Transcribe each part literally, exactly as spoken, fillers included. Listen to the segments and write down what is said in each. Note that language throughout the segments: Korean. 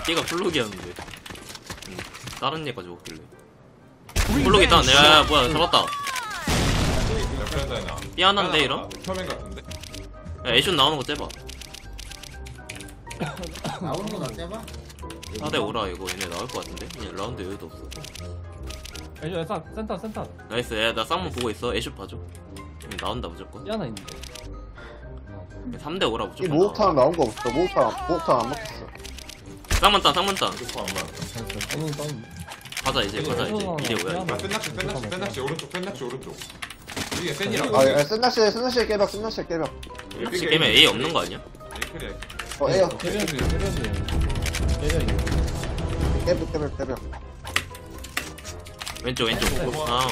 띠가 플룩이었는데. 응. 다른 얘까지 먹길래. 플룩 있다. 내가 뭐야 잡았다. 삐안한데 이런? 표면 같은데? 야 애슛 나오는 거 째봐. 나오는 거나 떼봐. 사 대 오라 이거 얘네 나올 것 같은데? 그냥 라운드 여유도 없어. 애쇼 센터 센터 센터 나이스. 야 나 쌍문 보고 있어. 애슛 봐줘. 나온다 무조건. 이 하나 있는데. 삼 대 오라 이 무조건. 목욕탕 나온 거 없어. 목욕탕, 목욕탕 안 먹혔어. 쌍문 땅 쌍문 땅. 이거 안 맞아. 오늘 다운. 가자 이제 가자 이제. 이대 오야. 아, 센낚시, 센낚시, 센낚시, 오른쪽, 센낚시, 오른쪽. 이게 센이라고. 아, 야, 센낚시에, 센낚시에 깨벽, 센낚시에 깨벽. 혹시 게임에 A 없는 거 아니야? 에이클이야. 어, 에어. 개별이 개별이 개별이. 깨벽, 깨벽, 깨벽. 왼쪽 왼쪽. 아.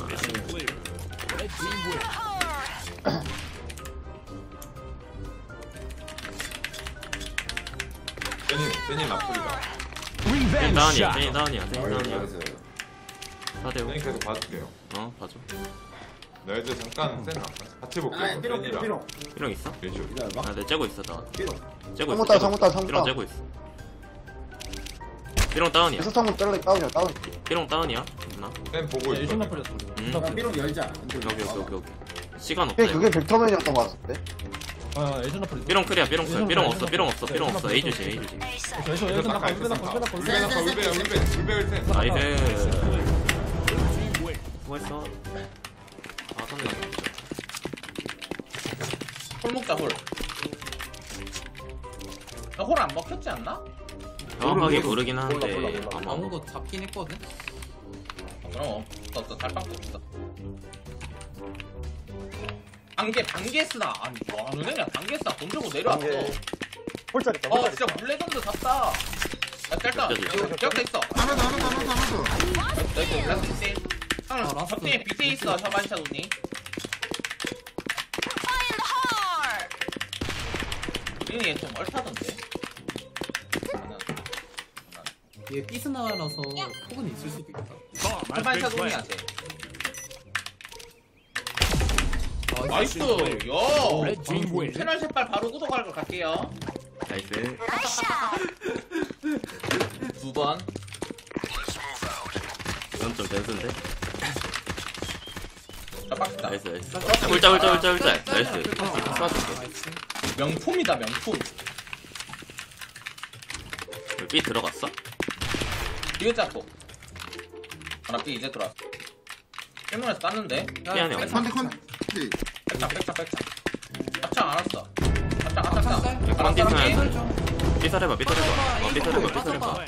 센이, 센이 나쁘리다. 세인 다운이야. 세인 다운이야. 세인 다운이야. 나이스. 사 대 오. 센이 계속 봐줄게요. 어 봐줘. 나 이제 잠깐 센 같이 볼게요. 아, 삐롱, 삐롱, 삐롱. 삐롱 있어? 예주. 기다려봐. 아, 내 째고 있어 나. 삐롱. 째고 있어. 성무따, 째고 성무따, 있어. 성무따. 삐롱 째고 있어. 삐롱 다운이야. 계속 창문 뚫려, 다운이야, 다운. 삐롱 다운이야. 나. 센 보고 있어. 애쇼 나쁘렸어. 응. 야, 삐롱 열자. 여기 여기 여기 여기. 시간 없다. 그게, 이거. 그게 벡터맨이었던 거 같은데? 아 애쇼 나쁘렸어. 삐롱 크리야. 삐롱 클. 삐롱 없어. 삐롱 없어. 삐롱 없어. A 주지 A 주지. 애쇼 애쇼 이거 나빠 싹 울베 나빠 울베 나빠 울베 울베 나빠 울베 울베 울베 센. 나이스. 수고했어. 아 선배. 홀 먹자 홀. 나 홀 안 먹혔지 않나? 정확하게 모르긴 하는데 몰라, 몰라, 몰라. 아마 나온 거 잡긴 했거든? 그럼 없어 달빵도 없어. 반개 반개 쓰나? 아니 뭐 하는 애냐 반개 쓰나 돈 주고 내려왔어. 홀짜리 있다, 어 진짜 물레전드 샀다. 야 짤다. 기억돼 있어. 하나 더, 하나 더, 하나 더, 하나 더. 너 이거 라스트 세. 아, 형 라스트. 접대에 비트 있어 샤반샤 돈이. 우리는 얘 좀 얼타던데. 나는 얘 삐스나라서 폭은 있을 수도 있다. 샤반샤 돈이야 쟤. 아, 나이스. 야. 채널 색깔 바로 구독할 거 갈게요. 나이스. 두 번. 이건 좀 변수인데. 자 빡시다. 나이스 나이스. 홀짜 홀짜 홀짜 홀짜. 나이스. 쏴줄게. 명품이다 명품. B 들어갔어? 뒤에 잡고. 하나 B 이제 들어왔어. 일문에서 땄는데. B 안에 없나? 컨디, 컨디. 백창 백창 백창. 합창 안 왔어. 합창 합창. 컨디 타야 삐살해봐 삐살해봐. 어 삐살해봐 삐살해봐.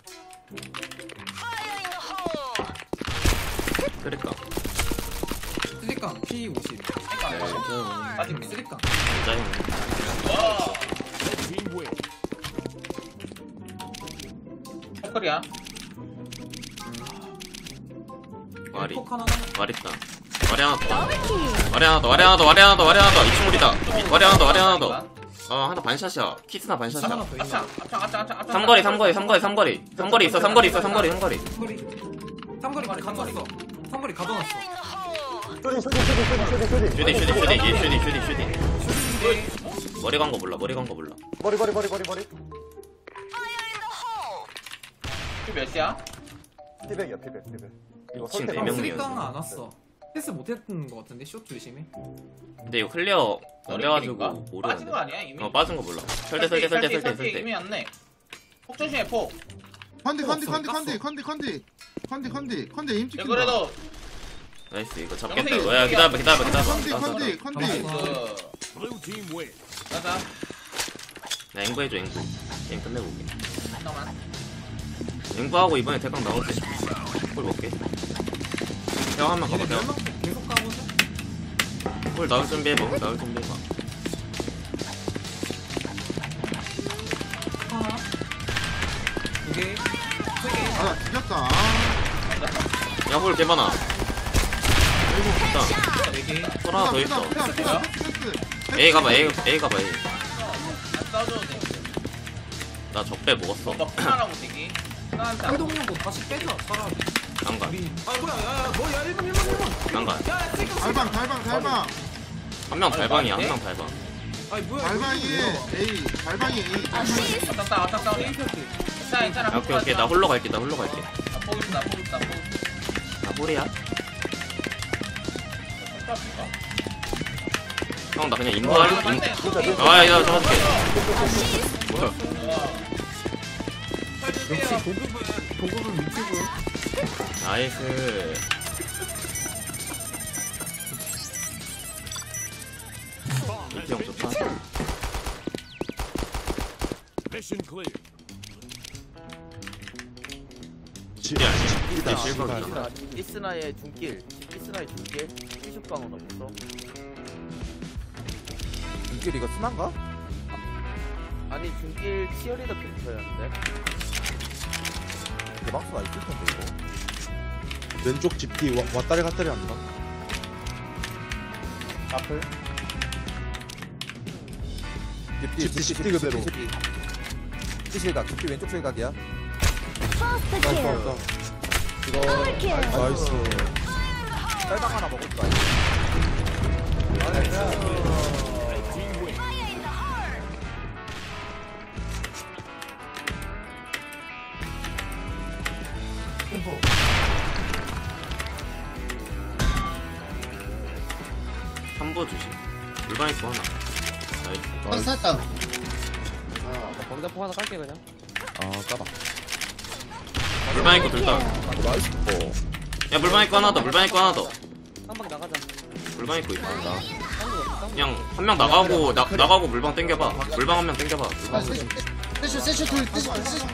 그러니까. 쓰리깡 피 오십. 아직 쓰리깡. 짜증. 와. 포클이야. 와리. 폭 하나 와리 있다. 와리 하나 더. 와리 하나 더. 와리 하나 더. 와리 하나 더. 와리 하나 더. 이 친구이다. 와리 하나 더. 와리 하나 더. 어 하나 반샷이야. 키스나 반샷이야. 하나 더 있네. 합창 합창 합창 합창 합창. 삼거리 삼거리 삼거리 삼거리. 삼거리 있어. 삼거리 있어. 삼거리 삼거리. 삼거리. 삼거리 가둬놨어. 삼거리 가둬놨어. 쇼딩, 쇼딩, 쇼딩, 쇼딩, 쇼딩, 쇼딩. 슈딩 슈딩 슈딩 얘 슈딩 슈딩 슈딩. 머리 간 거 몰라. 머리 간 거 몰라. 머리, 머리, 머리, 머리, 머리. 그 몇이야? 피백이야, 피백, 피백. 이거 미친 설대 네 명이야. 쓰리깡은 안 왔어. 패스 못했던 거 같은데 숏 조심해. 근데 이거 클리어 안 돼가지고 빠진 거 모르는데. 아니야 이미? 어 빠진 거 몰라. 설대 설대 설대 설대 설대. 이미 왔네. 폭 조심해 폭. 컨디, 컨디, 없어, 컨디, 깠어. 컨디, 컨디, 컨디. 컨디, 컨디, 컨디 에임 야, 찍힌다. 그래도 나이스 이거 잡겠다. 영생이 야 기다려봐 기다려봐 기다려봐. 컨디, 나서 컨디, 컨디. 그 가자. 나 앵부 해줘 앵부. 게임 끝내고 올게. 잠깐만. 앵부하고 이번에 대강 나올 때. 홀 먹게. 형 한번 가봐. 얘네 형. 멸망 계속 가보자. 홀 나올 준비해봐. 홀 나올 준비해봐. 하나. 두 개. 세 개. 아, 나 뒤졌다. 야홀 개많아. 일단 네 개. 홀 하나 더 있어. 뭐야? A 가봐 A A 가봐 A. 안 싸워줘도 돼. 나 적배 먹었어. 너 하나라고 되기. 나한테 안 해동하고 다시 빼자. 차라리. 난간 우리. 아 뭐야 야야 뭐야 일 번 일 번 일 번. 난간. 야 쓰리깡. 달방, 달방, 달방. 한 명 달방이야 한 명 달방. 아니 뭐야. 달방이 A, 달방이 A. 왔다 왔다 왔다 왔다. 에이피였지. 괜찮아 괜찮아. 오케이 오케이 나 홀로 갈게 나 홀로 갈게. 나 포기 있어 나 포기 있어 나 포기 있어. 나 홀이야. 형 나 그냥 인도할 인. 아야 잡아줄게. 뭐야? 역시 보급은 보급은 위쪽은. 나이스. 형 좋다. Mission clear. 진짜 아니야. 실버잖아. 이스나의 중길, 이스나의 중길, 피슛방은 없어. 중길 이거 순한가? 아니 중길 치어리더 캐릭터였는데. 대박수가 있을 텐데 이거. 왼쪽 집 뒤 왔다리 갔다리 한다. 앞을. 집뒤 집뒤 그대로. 실각, 집뒤 왼쪽 실각이야. 나이스 나이스. 이거 나이스. 쌀방 하나 먹을 거야. 삼보 주심. 물방 있고 하나. 나이스. 한 살당. 거기다 포 하나 깔게 그냥. 아 까봐. 물방 있고 둘 다. 나이스. 어. 야 물방 있고 하나 더. 물방 있고 하나 더. 한 방 나가자. 물방 있고 있다. 그냥 한 명 나가고 나 나가고 물방 땡겨봐. 물방 한 명 땡겨봐. 물방. 세슈 세슈 둘 세슈 세슈.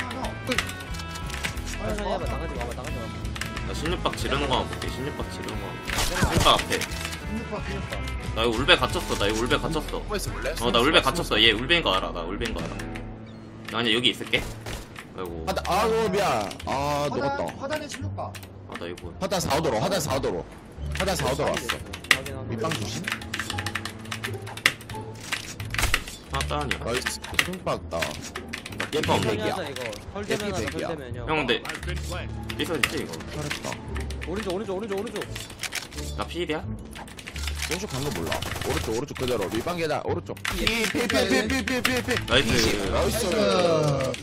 천천히 해봐. 나가지 마봐. 나가지 마. 나 십육 박 지르는 거 볼게. 십육 박 지르는 거. 십육 박 앞에. 나 이거 울베 갇혔어. 나 이거 울베 갇혔어. 어 나 울베 갇혔어. 얘 울베인 거 알아. 나 울베인 거 알아. 나 그냥 여기 있을게. 아이고. 하단 아우 미안. 아 녹았다. 화단에 십육 박. 아 나 이거. 하단 사오도로 하단 사오도로. 하단 사오도로 왔어. 확인하고. 밑방 조심. 하단이야. 나이스. 킹받다. 얘가 없네. 천천히 하자 이거. 헐되면 하자. 백이야. 헐되면 형. 형 근데 Has been planted. 삐서있지 이거. 잘했다. 오른쪽 오른쪽 오른쪽 오른쪽. 나 필이야? 왼쪽 간거 몰라. 오른쪽 오른쪽 그대로. 밑방 계단 오른쪽. 피피피피피피피. 나이스. 나이스.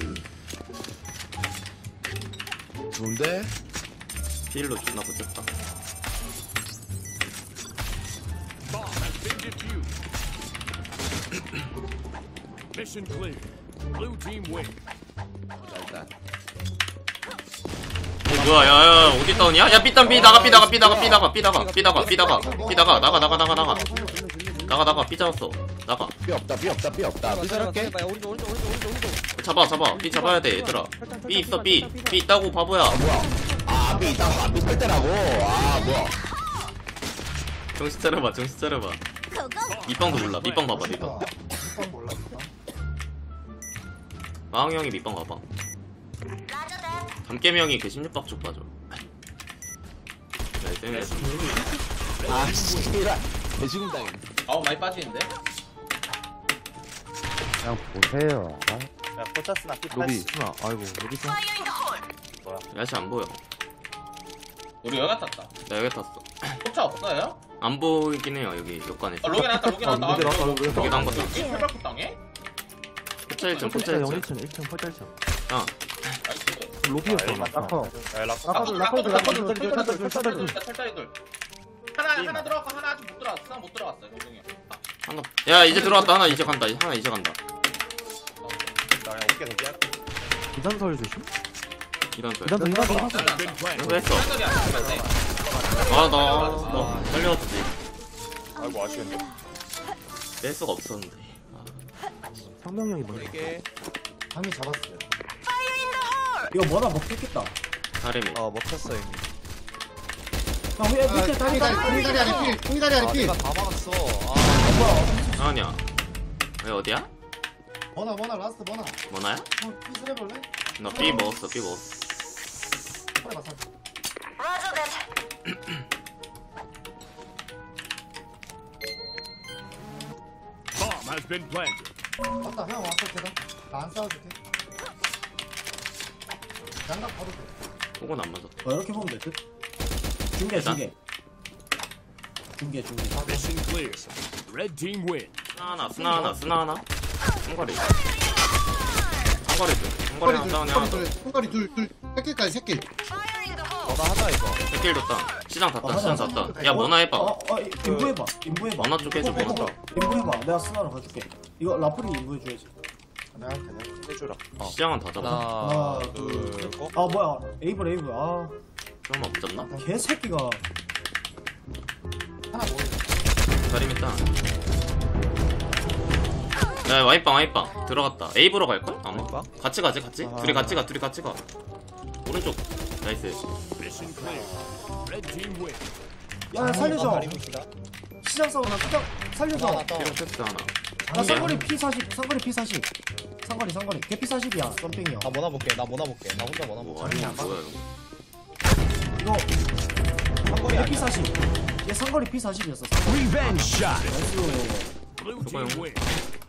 좋은데? 필로 존나 붙였다. Bomb has been defused. Mission clear. Blue team win. 어 뭐야 야야 어디 다운이야? 야 삐땀 삐 나가 삐 나가 삐 나가 삐 나가 삐 나가 삐 나가 삐 나가 삐 나가 나가 나가 나가 나가 나가 나가 삐 잡았어 나가 삐 없다 삐 없다 삐 없다. 삐 잘할게. 해봐. 오른쪽 오른쪽 오른쪽 오른쪽 오른쪽. 잡아 잡아 삐 잡아야 돼 얘들아 삐 있어 삐 삐 있다고 바보야 뭐야? 아, 삐 있다. 아, 삐 때라고. 아, 뭐야? 정신 차려봐 정신 차려봐 밑방도 몰라 밑방 봐봐 밑방 마왕 형이 밑방 봐봐 담깨미 형이 그 십육 박 쪽 봐줘 나이스 아, 씨발. 대지금 당했네. 아우 많이 빠지는데? 그냥 보세요. 야, 포차스나 피 로비, 팔십. 순아. 아이고, 로비 순아. 야시 안 보여 우리 여기 탔다. 나 여기 탔어 포차 없어요? 안 보이긴 해요 여기 욕관에서 아, 로게 나왔다 로게 나왔다. 로게 나왔다, 로게 나왔다. 여기도 한번 더 게임 회발코 당해? 포차 일 층 포차 일 층 일 층 포차 일 층. 야 나이스. 로비였어. 라커. 라커도 라커도 라커도 라커도 라커도 철다리 둘. 하나 하나 들어갔고 하나 아직 못 들어갔어. 하나 못 들어갔어. 경종이. 하나 야 이제 들어왔다 하나 이제 간다 하나 이제 간다 나 그냥 어깨 대기야. 기산설 조심. 이런 소리 기산설 이거 Bomb has been planted. 이거 했어 철다리 안 하면 돼. 아나너 살려줬지 아이고 아쉬운데. 뺄 수가 없었는데 상명 형이 뭐야? 감이 잡았어요. 이거 뭐라 먹겠다. 사람이 어 먹혔어 이미. 형 위에 아, 밑에 다리 다리 다리 다리 아래 필. 공이 다리 아래 필. 다 막았어. 아니야 왜 어디야? 버나 버나 라스트 버나. 뭐나야? 형 피스 해볼래? 나 B 먹었어 B 먹었어 빨리 맞아. Bomb has been planted. 맞다 형 왔어 계단. 나안 싸워줄게. 양각 봐도 돼. 혹은 안 맞았다 어, 이렇게 보면 될 듯. 중계 중계. 중계 중계. Mission clear. Red team win. 스나 하나 스나 하나 스나 하나 한거리 한거리 좀 상거리 한 다운이 하나 더. 손가리 둘둘 새끼까지 새끼. 어나 하나 이거. 백길 뒀다. 시장 닫다. 어, 시장 하나, 닫다. 하나. 야 모나 해봐. 어, 어, 인부 해봐. 인부 해봐. 모나 쪽 해줘. 모나 쪽. 인부 해봐. 내가 스나로 가줄게. 이거 라플이 인부 해줘야지. 내가 할게 내가. 해주라. 시장은 다 잡아. 하나 하나, 둘 고. 아 뭐야? 에이블 에이블. 아 좀 없었나? 개새끼가. 하나 뭐 자림 있다. 야 와이빵 와이빵 들어갔다. 에이브로 갈걸? 아마. 와이빵? 같이 가지 같이. 아. 둘이 같이 가. 둘이 같이 가. 오른쪽. 나이스. Mission clear. Red team win. 야 살려줘. 다리입니다. 시장 싸움 나 시장 살려줘. 이런 패스 하나. 나 상거리 피 사십. 상거리 피 사십. 상거리 상거리. 개피 사십이야. 썸핑이야. 나 모나 볼게. 나 모나 볼게. 나 혼자 모나 뭐 볼게. 아니 뭐야 이거. 이거 한거리 개피 아니야. 사십. 얘 상거리 피 사십이었어. Revenge shot. 나이스. Blue 그거요. team win.